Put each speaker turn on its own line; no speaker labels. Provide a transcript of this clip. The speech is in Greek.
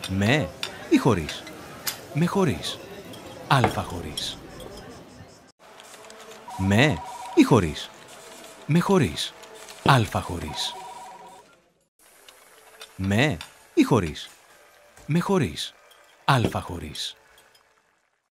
Με ή χωρίς? Με χωρίς. Αλφα χωρίς. Με ή χωρίς? Με χωρίς. Αλφα χωρίς. Με ή χωρίς? Με χωρίς. Αλφα χωρίς.